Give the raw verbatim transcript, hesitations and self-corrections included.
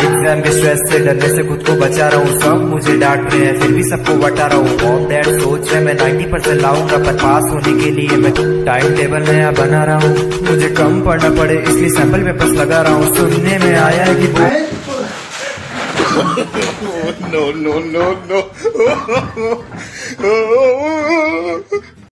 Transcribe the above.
Exam के stress से डरने से खुद को बचा रहा हूँ। सब मुझे डांट रहे हैं फिर भी सबको बता रहा हूँ। मॉम डैड सोच रहे मैं नाइन्टी परसेंट लाऊंगा, पर पास होने के लिए मैं टाइम टेबल नया बना रहा हूँ। मुझे कम पढ़ना पड़े इसलिए सैंपल पेपर्स लगा रहा हूँ। सुनने में आया है कि no no no no